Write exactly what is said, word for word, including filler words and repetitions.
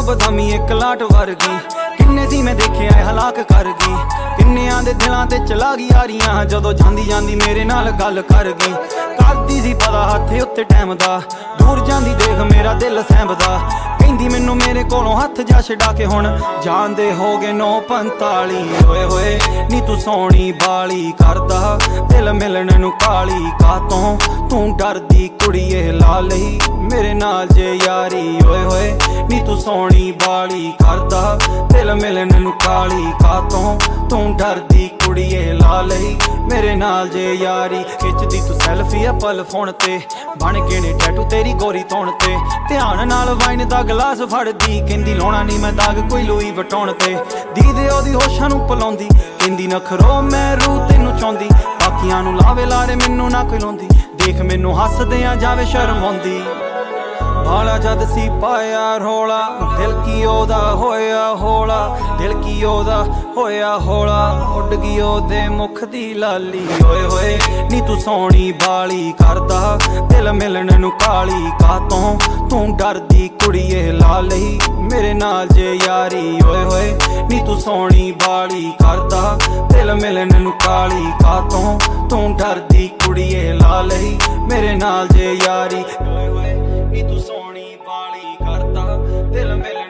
बदामी एक लाट वर्गी किन्ने सी मैं देखे आए हलाक कर गई। किन्नियां दे दिलां ते चला गई यारियां जदों जांदी जांदी मेरे नाल गल कर गई। करदी सी पता हत्थे उत्ते टैम दा दूर जांदी देख मेरा दिल सैंबदा। कहंदी मैनू मेरे कोलों हथ जा छड़ा के हुण जांदे हो गए नौ पंताली। होए होए नी तू सोहणी बाली करदा दिल मिलण नू काली कातों तू डरदी कुड़िए ला लई मेरे नाल जे यारी। होए होए नी तू सोहणी बाली करदा दिल मिलण नू काली कातों तू डरदी कुड़िए ला लई मेरे नाल जे यारी। खिचदी तू सैल्फी पल फोन ते बन के ने टैटू तेरी गोरी तौण ते ध्यान नाल वाइन दा गलास फड़दी। कहंदी लाउणा नहीं मैं दाग कोई लुई वटाउण ते दीदे ओदी होशां नू पलाउंदी। कहंदी नखरो मैं रू तैनू चाहुंदी बाकियां नू लावे लारे मैनू ना कोई लाउंदी। देख मैनू हसदियां जावे शर्म आउंदी। भाला जद सी पाया रोला दिल की ओदा होया होला दिल की ओदा होया होला उड गई ओदे मुख दी लाली। होए होए नी तू सोहणी बाली करदा दिल मिलण नू काली कातों तू डरदी कुड़िए ला लई मेरे नाल जे यारी। होए होए नी तू सोहणी बाली करदा दिल मिलण नू काली कातों तू डरदी कुड़िए ला लई मेरे नाल जे यारी। नी तू सोहणी बाली करदा दिल मिल